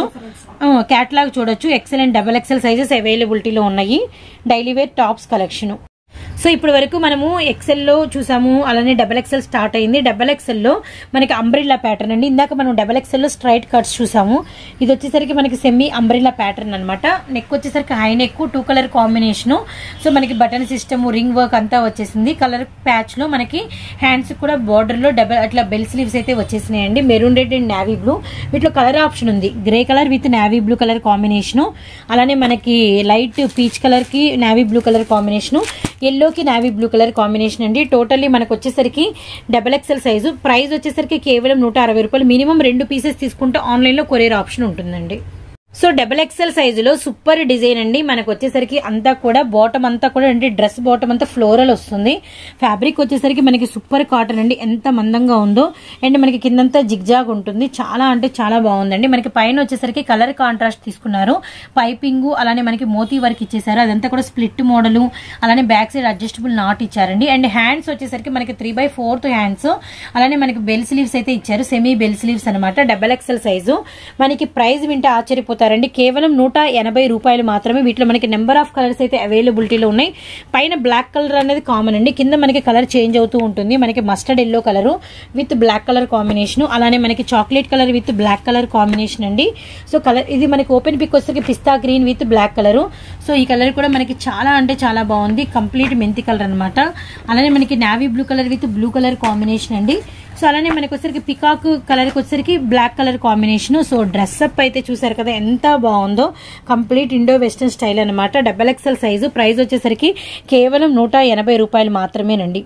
ఎక్సెల్ అండ్ XXL సైజెస్ అవైలబిలిటీలో ఉన్నాయి. Daily wear tops collection. So ఇప్పటి వరకు మనము ఎక్సెల్లో చూసాము, అలానే డబల్ ఎక్సెల్ స్టార్ట్ అయింది. డబల్ ఎక్సెల్లో మనకి అంబ్రిల్లా ప్యాటర్న్ అండి. ఇందాక మనం డబల్ ఎక్సెల్లో స్ట్రైట్ కట్స్ చూసాము. ఇది వచ్చేసరికి మనకి సెమీ అంబ్రిల్లా ప్యాటర్న్ అనమాట. నెక్ వచ్చేసరికి high neck, 2 colour combination. So మనకి బటన్ సిస్టమ్, రింగ్ వర్క్ అంతా వచ్చేసింది. కలర్ ప్యాచ్ లో మనకి హ్యాండ్స్ కూడా బార్డర్ లో డబల్ అట్లా బెల్ స్లీవ్స్ అయితే వచ్చేసినాయండి. Maroon red and navy blue. వీటిలో కలర్ ఆప్షన్ ఉంది, grey colour with navy blue colour combination. అలానే మనకి లైట్ పీచ్ కలర్ కి నావీ బ్లూ కలర్ కాంబినేషను, ఎల్లోకి నావీ బ్లూ కలర్ కాంబినేషన్ అండి. టోటల్లీ మనకు వచ్చేసరికి డబల్ ఎక్సెల్ సైజు. ప్రైస్ వచ్చేసరికి కేవలం 160 రూపాయలు. మినిమం 2 పీసెస్ తీసుకుంటే ఆన్లైన్ లో కొరియర్ ఆప్షన్ ఉంటుందండి. సో డబల్ ఎక్సెల్ సైజులో సూపర్ డిజైన్ అండి. మనకు వచ్చేసరికి అంతా కూడా బాటమ్ అంతా కూడా అంటే డ్రెస్ బాటమ్ అంతా ఫ్లోరల్ వస్తుంది. ఫ్యాబ్రిక్ వచ్చేసరికి మనకి సూపర్ కాటన్ అండి, ఎంత మందంగా ఉందో. అండ్ మనకి కిందంతా జిగ్జాగ్ ఉంటుంది, చాలా అంటే చాలా బాగుందండి. మనకి పైన వచ్చేసరికి కలర్ కాంట్రాస్ట్ తీసుకున్నారు, పైపింగ్ అలానే మనకి మోతీ వర్క్ ఇచ్చేసారు. అదంతా కూడా స్ప్లిట్ మోడల్, అలానే బ్యాక్ సైడ్ అడ్జస్టబుల్ నాట్ ఇచ్చారండి. అండ్ హ్యాండ్స్ వచ్చేసరికి మనకి 3/4 హ్యాండ్స్, అలానే మనకి బెల్ స్లీవ్స్ అయితే ఇచ్చారు, సెమీ బెల్ స్లీవ్స్ అనమాట. Double XL size. మనకి ప్రైస్ వింటే ఆశ్చర్యపోతారు, కేవలం 180 రూపాయలు మాత్రమే. వీటిలో మనకి నెంబర్ ఆఫ్ కలర్స్ అయితే అవైలబిలిటీలో ఉన్నాయి. పైన బ్లాక్ కలర్ అనేది కామన్ అండి, కింద మనకి కలర్ చేంజ్ అవుతూ ఉంటుంది. మనకి mustard yellow colour with black colour combination, అలానే మనకి chocolate colour with black colour combination అండి. సో కలర్ ఇది మనకి ఓపెన్ పిక్ వచ్చేసరికి పిస్తా green with black colour. So ఈ కలర్ కూడా మనకి చాలా అంటే చాలా బాగుంది, కంప్లీట్ మెంతి కలర్ అనమాట. అలానే మనకి navy blue colour with blue colour combination అండి. సో అలానే మనకి వచ్చరికి పికాక్ కలర్ కి వచ్చరికి black colour combination. So dress up అయితే చూసారు కదా ఎంత బాగుందో, కంప్లీట్ ఇండో వెస్టర్న్ స్టైల్ అనమాట. Double XL size. ప్రైస్ వచ్చేసరికి కేవలం 180 రూపాయలు మాత్రమేనండి.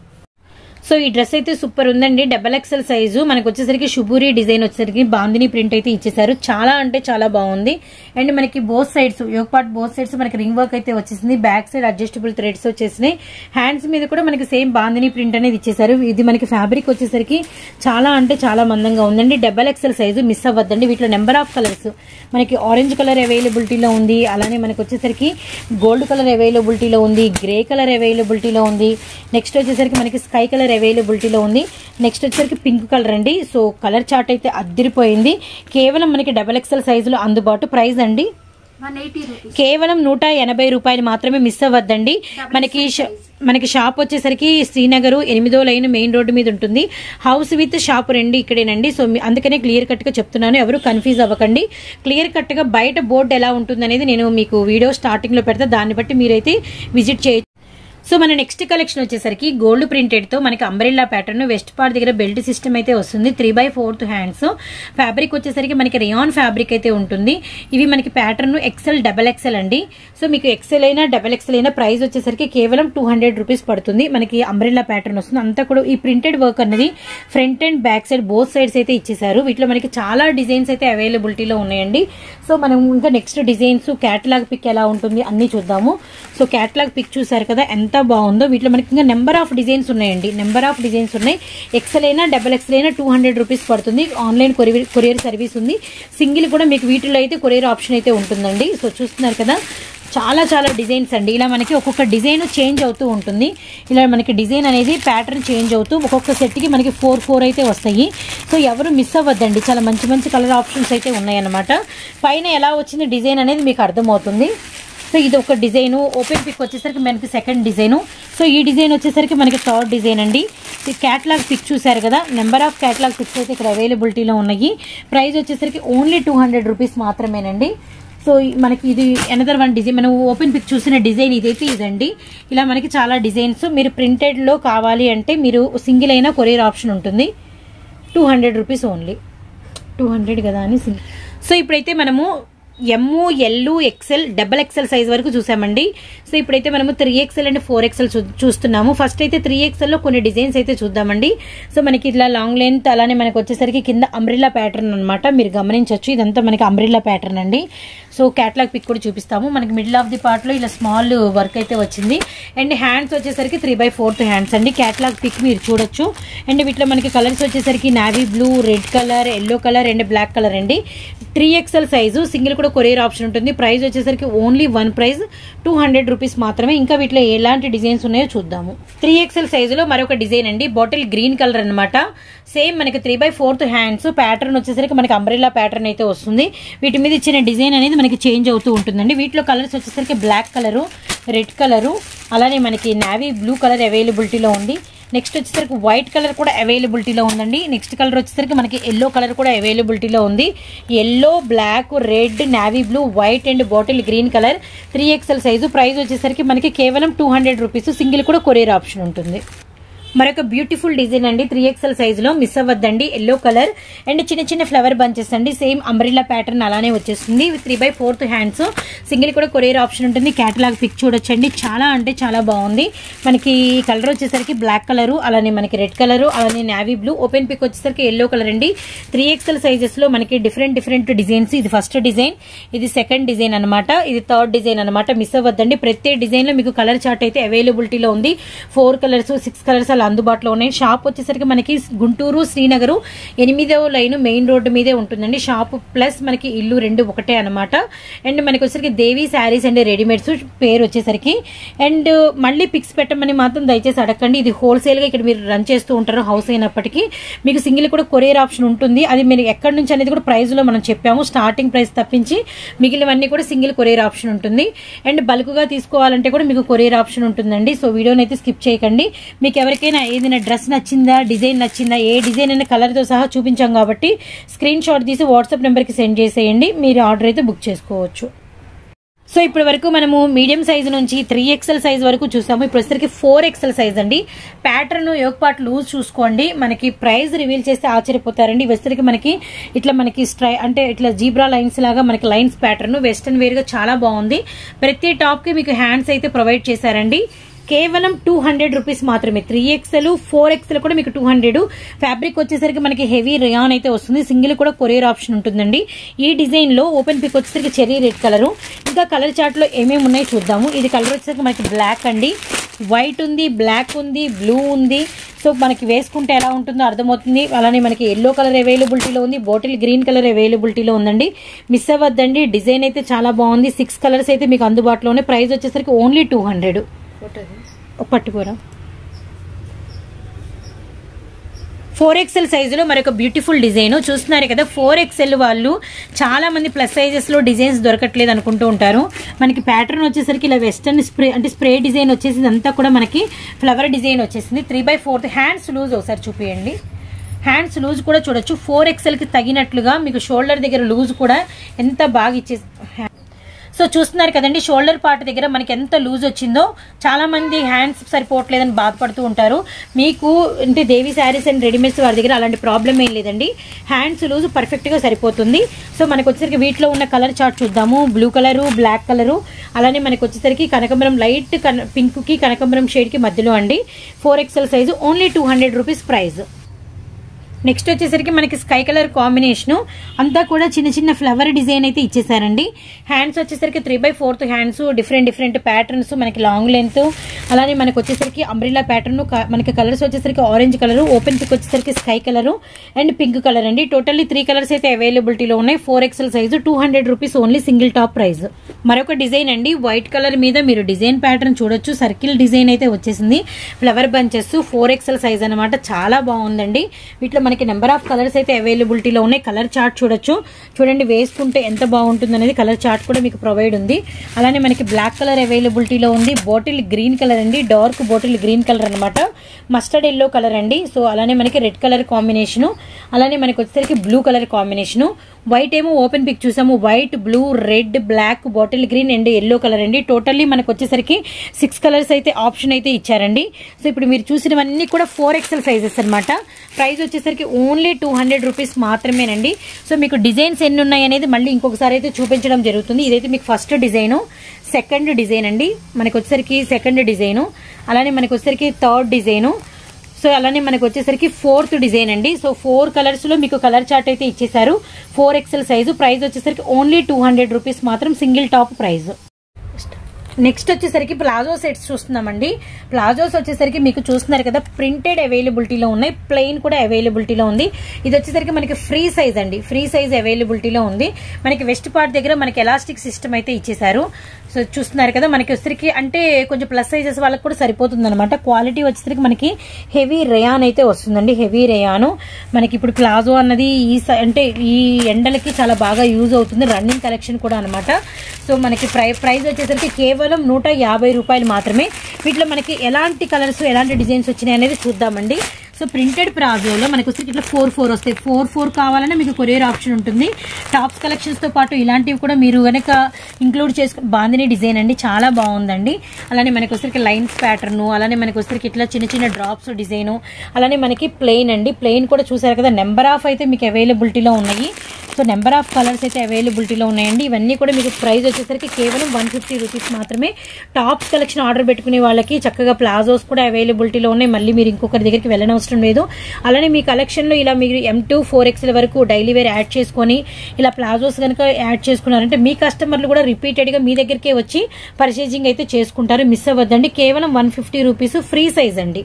సో ఈ డ్రెస్ అయితే సూపర్ ఉందండి, డబల్ ఎక్సెల్ సైజు. మనకు వచ్చేసరికి షుబూరి డిజైన్ వచ్చేసరికి బాందిని ప్రింట్ అయితే ఇచ్చేసారు, చాలా అంటే చాలా బాగుంది. అండ్ మనకి both sides, yoke part both sides మనకి రింగ్ వర్క్ అయితే వచ్చేసింది, బ్యాక్ సైడ్ అడ్జస్టబుల్ థ్రెడ్స్ వచ్చేసినాయి. హ్యాండ్స్ మీద కూడా మనకి సేమ్ బాందిని ప్రింట్ అనేది ఇచ్చేసారు. ఇది మనకి ఫ్యాబ్రిక్ వచ్చేసరికి చాలా అంటే చాలా మందంగా ఉందండి. డబల్ ఎక్సెల్ సైజు, మిస్ అవ్వద్దండి. వీటిలో నెంబర్ ఆఫ్ కలర్స్ మనకి ఆరెంజ్ కలర్ అవైలబిలిటీలో ఉంది, అలానే మనకి వచ్చేసరికి గోల్డ్ కలర్ అవైలబిలిటీలో ఉంది, గ్రే కలర్ అవైలబిలిటీలో ఉంది. నెక్స్ట్ వచ్చేసరికి మనకి స్కై కలర్ అవైలబిలిటీలో ఉంది. నెక్స్ట్ వచ్చేసరికి పింక్ కలర్ అండి. సో కలర్ చార్ట్ అయితే అద్దిరిపోయింది. కేవలం మనకి డబల్ ఎక్సెల్ సైజులో అందుబాటు. ప్రైస్ అండి కేవలం 180 రూపాయలు మాత్రమే. మిస్ అవ్వద్దండి. మనకి షాప్ వచ్చేసరికి శ్రీనగర్ 8వ లైన్ మెయిన్ రోడ్డు మీద ఉంటుంది. హౌస్ విత్ షాప్ రెండు ఇక్కడేనండి. సో అందుకనే క్లియర్ కట్ గా చెప్తున్నాను, ఎవరు కన్ఫ్యూజ్ అవ్వకండి. క్లియర్ కట్ గా బయట బోర్డు ఎలా ఉంటుంది అనేది నేను మీకు వీడియో స్టార్టింగ్ లో పెడతా, దాన్ని బట్టి మీరైతే విజిట్ చేయొచ్చు. సో మన నెక్స్ట్ కలెక్షన్ వచ్చేసరికి గోల్డ్ ప్రింటెడ్ తో మనకి అంబ్రెల్లా ప్యాటర్న్, వెస్ట్ పార్ట్ దగ్గర బెల్ట్ సిస్టమ్ అయితే వస్తుంది, 3/4 హ్యాండ్స్. ఫ్యాబ్రిక్ వచ్చేసరికి మనకి రేయాన్ ఫ్యాబ్రిక్ అయితే ఉంటుంది. ఇవి మనకి ప్యాటర్న్ ఎక్సెల్, డబల్ ఎక్సెల్ అండి. సో మీకు ఎక్సెల్ అయినా డబల్ ఎక్సెల్ అయినా ప్రైస్ వచ్చేసరికి కేవలం 200 రూపీస్ పడుతుంది. మనకి అంబ్రెల్లా ప్యాటర్న్ వస్తుంది. అంతా కూడా ఈ ప్రింటెడ్ వర్క్ అనేది front and back side both sides అయితే ఇచ్చేసారు. వీటిలో మనకి చాలా డిజైన్స్ అయితే అవైలబిలిటీలో ఉన్నాయండి. సో మనం ఇంకా నెక్స్ట్ డిజైన్స్, క్యాటలాగ్ పిక్ ఎలా ఉంటుంది అన్ని చూద్దాము. సో క్యాటలాగ్ పిక్ చూసారు కదా ఎంత బాగుందో. వీటిలో మనకి ఇంకా నెంబర్ ఆఫ్ డిజైన్స్ ఉన్నాయండి, నెంబర్ ఆఫ్ డిజైన్స్ ఉన్నాయి. ఎక్సెల్ అయినా డబల్ ఎక్సెల్ అయినా 200 రూపీస్ పడుతుంది. ఆన్లైన్ కొరియర్ సర్వీస్ ఉంది. సింగిల్ కూడా మీకు వీటిలో అయితే కొరియర్ ఆప్షన్ అయితే ఉంటుందండి. సో చూస్తున్నారు కదా చాలా చాలా డిజైన్స్ అండి. ఇలా మనకి ఒక్కొక్క డిజైన్ చేంజ్ అవుతూ ఉంటుంది. ఇలా మనకి డిజైన్ అనేది ప్యాటర్న్ చేంజ్ అవుతూ ఒక్కొక్క సెట్కి మనకి 4 అయితే వస్తాయి. సో ఎవరు మిస్ అవ్వద్దండి, చాలా మంచి మంచి కలర్ ఆప్షన్స్ అయితే ఉన్నాయన్నమాట. పైన ఎలా వచ్చింది డిజైన్ అనేది మీకు అర్థమవుతుంది. సో ఇది ఒక డిజైన్, ఓపెన్ పిక్ వచ్చేసరికి మనకి సెకండ్ డిజైన్. సో ఈ డిజైన్ వచ్చేసరికి మనకి థర్డ్ డిజైన్ అండి. ఈ క్యాటలాగ్ పిక్ చూసారు కదా, నెంబర్ ఆఫ్ క్యాటలాగ్ పిక్స్ అయితే ఇక్కడ అవైలబిలిటీలో ఉన్నాయి. ప్రైస్ వచ్చేసరికి ఓన్లీ 200 రూపీస్ మాత్రమేనండి. సో మనకి ఇది అనదర్ వన్ డిజైన్, మనం ఓపెన్ పిక్ చూసిన డిజైన్ ఇదైతే ఇదండి. ఇలా మనకి చాలా డిజైన్స్. మీరు ప్రింటెడ్లో కావాలి అంటే మీరు సింగిల్ అయినా కొరియర్ ఆప్షన్ ఉంటుంది. 200 రూపీస్ ఓన్లీ, 200 కదా అని సింగిల్. సో ఇప్పుడైతే మనము M, L, XL, double XL size వరకు చూసామండి. సో ఇప్పుడైతే మనము 3XL అండ్ 4XL చూస్తున్నాము. ఫస్ట్ అయితే 3XL లో కొన్ని డిజైన్స్ అయితే చూద్దామండి. సో మనకి ఇట్లా లాంగ్ లెంత్, అలానే మనకి వచ్చేసరికి కింద అంబ్రిల్లా ప్యాటర్న్ అనమాట. మీరు గమనించవచ్చు, ఇదంతా మనకి అంబ్రిల్లా ప్యాటర్న్ అండి. సో క్యాటలాగ్ పిక్ కూడా చూపిస్తాము. మనకి మిడిల్ ఆఫ్ ది పార్ట్ లో ఇలా స్మాల్ వర్క్ అయితే వచ్చింది. అండ్ హ్యాండ్స్ వచ్చేసరికి 3/4 హ్యాండ్స్ అండి. క్యాటలాగ్ పిక్ మీరు చూడొచ్చు. అండ్ వీటిలో మనకి కలర్స్ వచ్చేసరికి navy blue, red colour, yellow colour and black colour అండి. 3XL సైజు సింగిల్ కూడా కొరియర్ ఆప్షన్ ఉంటుంది. ప్రైస్ వచ్చేసరికి ఓన్లీ వన్ ప్రైస్ 200 రూపీస్ మాత్రమే. ఇంకా వీటిలో ఎలాంటి డిజైన్స్ ఉన్నాయో చూద్దాము. 3XL సైజులో మరొక డిజైన్ అండి, బాటిల్ గ్రీన్ కలర్ అనమాట. సేమ్ మనకి 3/4 హ్యాండ్స్. ప్యాటర్న్ వచ్చేసరికి మనకి అంబ్రెల్లా ప్యాటర్న్ అయితే వస్తుంది. వీటి మీద ఇచ్చిన డిజైన్ అనేది మనకి చేంజ్ అవుతూ ఉంటుందండి. వీటిలో కలర్స్ వచ్చేసరికి బ్లాక్ కలరు, రెడ్ కలరు, అలానే మనకి నావీ బ్లూ కలర్ అవైలబిలిటీలో ఉంది. నెక్స్ట్ వచ్చేసరికి వైట్ కలర్ కూడా అవైలబిలిటీలో ఉందండి. నెక్స్ట్ కలర్ వచ్చేసరికి మనకి ఎల్లో కలర్ కూడా అవైలబిలిటీలో ఉంది. Yellow, black, red, navy blue, white and bottle green colour 3XL size. Price వచ్చేసరికి మనకి కేవలం 200 రూపీస్. సింగిల్ కూడా కొరియర్ ఆప్షన్ ఉంటుంది. మరొక బ్యూటిఫుల్ డిజైన్ అండి, 3XL సైజులో మిస్ అవ్వద్దండి. ఎల్లో కలర్ అండ్ చిన్న చిన్న ఫ్లవర్ బంచెస్ అండి. సేమ్ అంబ్రెల్లా ప్యాటర్న్ అలానే వచ్చేస్తుంది. 3/4 హ్యాండ్స్. సింగిల్ కూడా కొరియర్ ఆప్షన్ ఉంటుంది. క్యాటలాగ్ పిక్ చూడొచ్చండి, చాలా అంటే చాలా బాగుంది. మనకి కలర్ వచ్చేసరికి బ్లాక్ కలరు, అలానే మనకి రెడ్ కలరు, అలానే నావీ బ్లూ. ఓపెన్ పిక్ వచ్చేసరికి ఎల్లో కలర్ అండి. 3XL సైజెస్ లో మనకి డిఫరెంట్ డిజైన్స్. ఇది ఫస్ట్ డిజైన్, ఇది సెకండ్ డిజైన్ అనమాట, ఇది థర్డ్ డిజైన్ అనమాట. మిస్ అవ్వద్దండి. ప్రతి డిజైన్ లో మీకు కలర్ చార్ట్ అయితే అవైలబిలిటీలో ఉంది. 4 కలర్స్ 6 కలర్స్ అందుబాటులో ఉన్నాయి. షాప్ వచ్చేసరికి మనకి గుంటూరు శ్రీనగర్ 8వ లైన్ మెయిన్ రోడ్డు మీదే ఉంటుందండి. షాప్ ప్లస్ మనకి ఇల్లు రెండు ఒకటే అనమాట. అండ్ మనకి వచ్చేసరికి దేవి శారీస్ అండ్ రెడీమేడ్స్ పేరు వచ్చేసరికి. అండ్ మళ్ళీ పిక్స్ పెట్టమని మాత్రం దయచేసి అడగండి. ఇది హోల్సేల్ గా ఇక్కడ మీరు రన్ చేస్తూ ఉంటారు హౌస్ అయినప్పటికీ. మీకు సింగిల్ కూడా కొరియర్ ఆప్షన్ ఉంటుంది. అది మీరు ఎక్కడి నుంచి అనేది కూడా ప్రైస్ లో మనం చెప్పాము. స్టార్టింగ్ ప్రైస్ తప్పించి మిగిలినవన్నీ కూడా సింగిల్ కొరియర్ ఆప్షన్ ఉంటుంది. అండ్ బల్క్ గా తీసుకోవాలంటే కూడా మీకు కొరియర్ ఆప్షన్ ఉంటుందండి. సో వీడియోని అయితే స్కిప్ చేయకండి. మీకు ఎవరికైనా ఏదైనా డ్రెస్ నచ్చిందా, డిజైన్ నచ్చిందా, ఏ డిజైన్ అయినా కలర్ తో సహా చూపించాం కాబట్టి స్క్రీన్ షాట్ తీసి వాట్సాప్ నెంబర్ కి సెండ్ చేసేయండి. మీరు ఆర్డర్ అయితే బుక్ చేసుకోవచ్చు. సో ఇప్పటి వరకు మనము మీడియం సైజ్ నుంచి 3XL సైజ్ వరకు చూసాము. ఇప్పుడు వచ్చేసరికి 4XL సైజ్ అండి. ప్యాటర్న్ యోగ్ పార్ట్ లూజ్ చూసుకోండి. మనకి ప్రైస్ రివీల్ చేస్తే ఆశ్చర్యపోతారండి. వచ్చేసరికి మనకి ఇట్లా మనకి అంటే ఇట్లా జీబ్రా లైన్స్ లాగా మనకి లైన్స్ ప్యాటర్న్ వెస్టర్న్ వేర్ గా చాలా బాగుంది. ప్రతి టాప్ కి మీకు హ్యాండ్స్ అయితే ప్రొవైడ్ చేశారండి. కేవలం 200 రూపీస్ మాత్రమే. 3XL 4XL కూడా మీకు 200. ఫ్యాబ్రిక్ వచ్చేసరికి మనకి హెవీ రియాన్ అయితే వస్తుంది. సింగిల్ కూడా కొరియర్ ఆప్షన్ ఉంటుందండి. ఈ డిజైన్ లో ఓపెన్ పిక్ వచ్చేసరికి చెర్రీ రెడ్ కలర్. ఇంకా కలర్ చార్ట్ లో ఏమేమి ఉన్నాయో చూద్దాము. ఇది కలర్ వచ్చేసరికి మనకి బ్లాక్ అండి, వైట్ ఉంది, బ్లాక్ ఉంది, బ్లూ ఉంది. సో మనకి వేసుకుంటే ఎలా ఉంటుందో అర్థమవుతుంది. అలానే మనకి ఎల్లో కలర్ అవైలబిలిటీలో ఉంది, బాటిల్ గ్రీన్ కలర్ అవైలబిలిటీలో ఉందండి. మిస్ అవ్వద్దండి. డిజైన్ అయితే చాలా బాగుంది. 6 కలర్స్ అయితే మీకు అందుబాటులో ఉన్నాయి. ప్రైస్ వచ్చేసరికి ఓన్లీ 200. పట్టుకోరా. 4XL సైజులో మరొక బ్యూటిఫుల్ డిజైన్ చూస్తున్నారు కదా. 4XL వాళ్ళు చాలా మంది ప్లస్ సైజెస్ లో డిజైన్స్ దొరకట్లేదు అనుకుంటూ ఉంటారు. మనకి ప్యాటర్న్ వచ్చేసరికి ఇలా వెస్టర్న్ స్ప్రే అంటే స్ప్రే డిజైన్ వచ్చేసి ఇదంతా కూడా మనకి ఫ్లవర్ డిజైన్ వచ్చేసింది. 3/4 హ్యాండ్స్ లూజ్ ఒకసారి చూపియండి. హ్యాండ్స్ లూజ్ కూడా చూడొచ్చు. 4XL కి తగినట్లుగా మీకు షోల్డర్ దగ్గర లూజ్ కూడా ఎంత బాగా ఇచ్చేసి. సో చూస్తున్నారు కదండి, షోల్డర్ పార్ట్ దగ్గర మనకి ఎంత లూజ్ వచ్చిందో. చాలా మంది హ్యాండ్స్ సరిపోవట్లేదని బాధపడుతూ ఉంటారు. మీకు అంటే దేవి శారీస్ అండ్ రెడీమేడ్స్ వారి దగ్గర అలాంటి ప్రాబ్లం ఏం లేదండి. హ్యాండ్స్ లూజ్ పర్ఫెక్ట్ గా సరిపోతుంది. సో మనకు వచ్చేసరికి వీటిలో ఉన్న కలర్ చార్ట్ చూద్దాము. బ్లూ కలరు, బ్లాక్ కలరు, అలానే మనకి వచ్చేసరికి కనకంబరం లైట్ పింక్ కి కనకంబరం షేడ్ కి మధ్యలో అండి. 4XL size only 200 rupees price. Next వచ్చేసరికి మనకి స్కై కలర్ కాంబినేషన్ అంతా కూడా చిన్న చిన్న ఫ్లవర్ డిజైన్ అయితే ఇచ్చేసారండి. హ్యాండ్స్ వచ్చేసరికి 3/4 హ్యాండ్స్, డిఫరెంట్ ప్యాటర్న్స్, మనకి లాంగ్ లెంత్, అలానే మనకి వచ్చేసరికి అంబ్రెల్లా ప్యాటర్న్. మనకి కలర్స్ వచ్చేసరికి ఆరెంజ్ కలర్, ఓపెన్ పిక్ వచ్చేసరికి sky colour and pink colour అండి. టోటల్లీ 3 కలర్స్ అయితే అవైలబిలిటీలో ఉన్నాయి. 4XL size 200 rupees only single top price. మరొక డిజైన్ అండి, వైట్ కలర్ మీద మీరు డిజైన్ ప్యాటర్న్ చూడొచ్చు. సర్కిల్ డిజైన్ అయితే వచ్చేసింది. ఫ్లవర్ బంచెస్ 4XL సైజ్ అనమాట. చాలా బాగుందండి. వీటిలో మనకి నెంబర్ ఆఫ్ కలర్స్ అయితే అవైలబిలిటీలో ఉన్నాయి. కలర్ చార్ట్ చూడొచ్చు. చూడండి వేసుకుంటే ఎంత బాగుంటుంది అనేది కలర్ చార్ట్ కూడా మీకు ప్రొవైడ్ ఉంది. అలానే మనకి బ్లాక్ కలర్ అవైలబిలిటీలో ఉంది. బాటిల్ గ్రీన్ కలర్ అండి, డార్క్ బాటిల్ గ్రీన్ కలర్ అనమాట. మస్టర్డ్ ఎల్లో కలర్ అండి. సో అలానే మనకి రెడ్ కలర్ కాంబినేషన్, అలానే మనకి వచ్చేసరికి బ్లూ కలర్ కాంబినేషన్. వైట్ ఏమో ఓపెన్ పిక్ చూసాము. White, blue, red, black, bottle green and yellow colour అండి. టోటల్లీ మనకు వచ్చేసరికి 6 కలర్స్ అయితే ఆప్షన్ అయితే ఇచ్చారండి. సో ఇప్పుడు మీరు చూసినవన్నీ కూడా 4XL సైజెస్ అనమాట. ప్రైస్ వచ్చేసరికి ఓన్లీ 200 రూపీస్ మాత్రమేనండి. సో మీకు డిజైన్స్ ఎన్ని ఉన్నాయి అనేది మళ్ళీ ఇంకొకసారి అయితే చూపించడం జరుగుతుంది. ఇదైతే మీకు ఫస్ట్ డిజైన్, సెకండ్ డిజైన్ అండి. మనకి వచ్చేసరికి సెకండ్ డిజైన్, అలానే మనకి వచ్చేసరికి థర్డ్ డిజైన్. సో అలానే మనకు వచ్చేసరికి 4th డిజైన్ అండి. సో 4 కలర్స్ లో మీకు కలర్ చార్ట్ అయితే ఇచ్చేసారు. 4XL size. ప్రైస్ వచ్చేసరికి ఓన్లీ 200 రూపీస్ మాత్రం సింగిల్ టాప్ ప్రైస్. నెక్స్ట్ వచ్చేసరికి ప్లాజో సెట్స్ చూస్తున్నామండి. ప్లాజోస్ వచ్చేసరికి మీకు చూస్తున్నారు కదా, ప్రింటెడ్ అవైలబిలిటీలో ఉన్నాయి, ప్లెయిన్ కూడా అవైలబిలిటీలో ఉంది. ఇది వచ్చేసరికి మనకి ఫ్రీ సైజ్ అండి, ఫ్రీ సైజ్ అవైలబిలిటీలో ఉంది. మనకి వెస్ట్ పార్ట్ దగ్గర మనకి ఎలాస్టిక్ సిస్టమ్ అయితే ఇచ్చేసారు. సో చూస్తున్నారు కదా, మనకి వచ్చేసరికి అంటే కొంచెం ప్లస్ సైజెస్ వాళ్ళకి కూడా సరిపోతుంది అనమాట. క్వాలిటీ వచ్చేసరికి మనకి హెవీ రేయాన్ అయితే వస్తుందండి, హెవీ రేయాను. మనకి ఇప్పుడు ప్లాజో అన్నది అంటే ఈ ఎండలకి చాలా బాగా యూజ్ అవుతుంది, రన్నింగ్ కలెక్షన్ కూడా అనమాట. సో మనకి ప్రైస్ వచ్చేసరికి కేవలం 150 రూపాయలు మాత్రమే. వీటిలో మనకి ఎలాంటి కలర్స్ ఎలాంటి డిజైన్స్ వచ్చినాయి అనేది చూద్దామండి. సో ప్రింటెడ్ ప్లాజోలో మనకు వచ్చేసరికి ఇట్లా 4 వస్తాయి. 4 కావాలన్నా మీకు కొరియర్ ఆప్షన్ ఉంటుంది. టాప్స్ కలెక్షన్స్ తో పాటు ఇలాంటివి కూడా మీరు కనుక ఇంక్లూడ్ చేసుకుని, బాందిని డిజైన్ అండి, చాలా బాగుందండి. అలానే మనకు వచ్చేసరికి లైన్స్ ప్యాటర్న్, అలానే మనకు వచ్చేసరికి ఇట్లా చిన్న చిన్న డ్రాప్స్ డిజైన్, అలానే మనకి ప్లెయిన్ అండి. ప్లెయిన్ కూడా చూసారు కదా, నెంబర్ ఆఫ్ అయితే మీకు అవైలబిలిటీలో ఉన్నాయి. సో నెంబర్ ఆఫ్ కలర్స్ అయితే అవైలబిలిటీలో ఉన్నాయండి. ఇవన్నీ కూడా మీకు ప్రైస్ వచ్చేసరికి కేవలం 150 రూపీస్ మాత్రమే. టాప్స్ కలెక్షన్ ఆర్డర్ పెట్టుకునే వాళ్ళకి చక్కగా ప్లాజోస్ కూడా అవైలబిలిటీలో ఉన్నాయి. మళ్ళీ మీరు ఇంకొకరి దగ్గరికి వెళ్ళనవసరం లేదు. అలానే మీ కలెక్షన్ లో ఇలా మీరు M2 4XL వరకు డైలీ వేర్ యాడ్ చేసుకొని ఇలా ప్లాజోస్ కనుక యాడ్ చేసుకున్నారంటే మీ కస్టమర్లు కూడా రిపీటెడ్ గా మీ దగ్గరికే వచ్చి పర్చేజింగ్ అయితే చేసుకుంటారు. మిస్ అవ్వద్దండి. కేవలం 150 రూపీస్ ఫ్రీ సైజ్ అండి.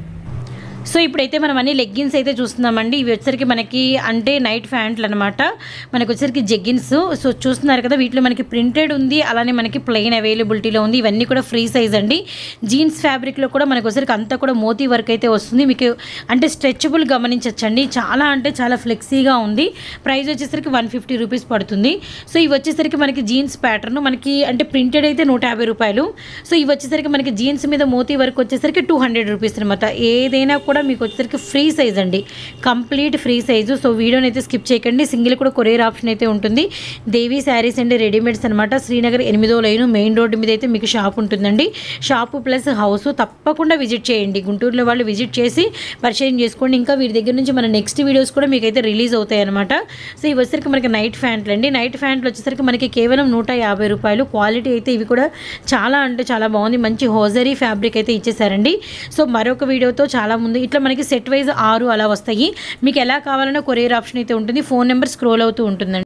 సో ఇప్పుడైతే మనం అన్ని లెగ్గిన్స్ అయితే చూస్తున్నామండి. ఇవి వచ్చేసరికి మనకి అంటే నైట్ ప్యాంట్లు అనమాట. మనకు వచ్చేసరికి జెగ్గిన్స్. సో చూస్తున్నారు కదా, వీటిలో మనకి ప్రింటెడ్ ఉంది, అలానే మనకి ప్లెయిన్ అవైలబిలిటీలో ఉంది. ఇవన్నీ కూడా ఫ్రీ సైజ్ అండి. జీన్స్ ఫ్యాబ్రిక్లో కూడా మనకు వచ్చేసరికి అంతా కూడా మోతీ వర్క్ అయితే వస్తుంది. మీకు అంటే స్ట్రెచబుల్ గమనించచ్చండి, చాలా అంటే చాలా ఫ్లెక్సీగా ఉంది. ప్రైస్ వచ్చేసరికి 150 రూపీస్ పడుతుంది. సో ఇవి వచ్చేసరికి మనకి జీన్స్ ప్యాటర్న్, మనకి అంటే ప్రింటెడ్ అయితే 150 రూపాయలు. సో ఇవి వచ్చేసరికి మనకి జీన్స్ మీద మోతీ వర్క్ వచ్చేసరికి 200 రూపీస్ అనమాట. ఏదైనా కూడా మీకు వచ్చేసరికి ఫ్రీ సైజ్ అండి, కంప్లీట్ ఫ్రీ సైజు. సో వీడియోని అయితే స్కిప్ చేయకండి. సింగిల్ కూడా కొరియర్ ఆప్షన్ అయితే ఉంటుంది. దేవి శారీస్ అండ్ రెడీమేడ్స్ అనమాట. శ్రీనగర్ 8వ లైన్ మెయిన్ రోడ్డు మీద అయితే మీకు షాప్ ఉంటుందండి. షాపు ప్లస్ హౌస్ తప్పకుండా విజిట్ చేయండి. గుంటూరులో వాళ్ళు విజిట్ చేసి పర్చేజ్ చేసుకోండి. ఇంకా వీరి దగ్గర నుంచి మన నెక్స్ట్ వీడియోస్ కూడా మీకు అయితే రిలీజ్ అవుతాయి అనమాట. సో ఇవి వచ్చేసరికి మనకి నైట్ ప్యాంట్లు అండి. నైట్ ప్యాంట్లు వచ్చేసరికి మనకి కేవలం 150 రూపాయలు. క్వాలిటీ అయితే ఇవి కూడా చాలా అంటే చాలా బాగుంది. మంచి హోజరీ ఫ్యాబ్రిక్ అయితే ఇచ్చేసారండి. సో మరొక వీడియోతో చాలా ముందు ఇట్లా మనకి సెట్ వైజ్ 6 అలా వస్తాయి. మీకు ఎలా కావాలన్నా కొరియర్ ఆప్షన్ అయితే ఉంటుంది. ఫోన్ నెంబర్ స్క్రోల్ అవుతూ ఉంటుందండి.